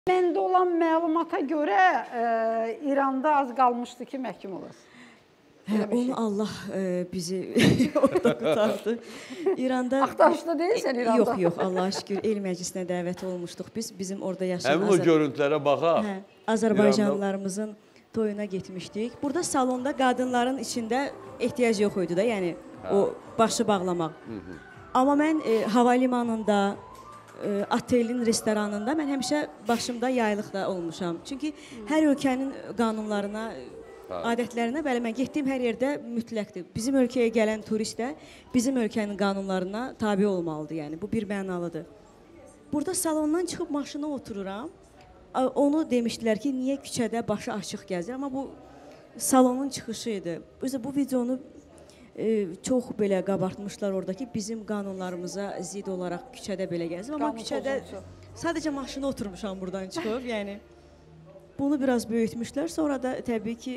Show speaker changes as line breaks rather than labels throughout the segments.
Məndə olan məlumata görə İranda az qalmışdı ki, məhkum olasın.
Onu Allah bizi orada qutardı. İranda...
Axtarışda deyilsən İranda.
Yox, yox, Allah'a şükür el məclisinə dəvət olmuşduq biz. Bizim orada yaşayan...
Həmin o görüntülərə baxaq.
Azərbaycanlılarımızın toyuna getmişdik. Burada salonda qadınların içində ehtiyac yox idi da, yəni o başı bağlamaq. Amma mən havalimanında, otelin, restoranında mən həmişə başımda yaylıq da olmuşam. Çünki hər ölkənin qanunlarına, adətlərinə, bəli, mən getdiyim hər yerdə mütləqdir. Bizim ölkəyə gələn turist də bizim ölkənin qanunlarına tabi olmalıdır, yəni bu bir mənalıdır. Burada salondan çıxıb maşına otururam, onu demişdilər ki, niyə küçədə başı açıq gəzir, amma bu salonun çıxışı idi. Özə bu videonu çox belə qabartmışlar oradakı bizim qanunlarımıza zid olaraq küçədə belə gəzir. Amma küçədə sadəcə maşına oturmuşam buradan çıxıb, yəni bunu biraz böyütmüşlər. Sonra da təbii ki,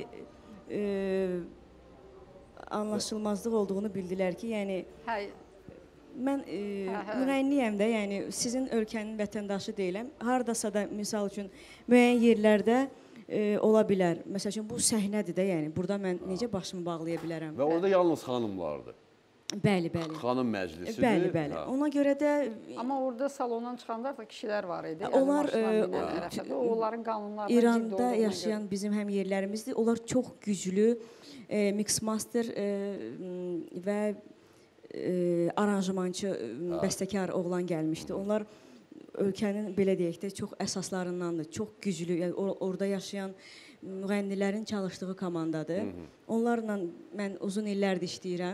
anlaşılmazlıq olduğunu bildilər ki, yəni mən müğənniyəm də, yəni sizin ölkənin vətəndaşı deyiləm. Hardasa da, misal üçün, müəyyən yerlərdə ola bilər. Məsəl üçün, bu səhnədir də, yəni burada mən necə başımı bağlaya bilərəm.
Və orada yalnız xanımlardır.
Bəli, bəli.
Xanım məclisidir.
Bəli, bəli. Ona görə də...
Amma orada salondan çıxanlar da kişilər var idi.
Onlar
onların qanunlarına
İranda yaşayan bizim həmyerlərimizdir. Onlar çox güclü mixmaster və aranjmançı, bəstəkar oğlan gəlmişdi. Onlar ölkənin, belə deyək də, çox əsaslarındandır, çox güclü, yəni orada yaşayan müğənnilərin çalışdığı komandadır. Onlarla mən uzun illərdir işləyirəm.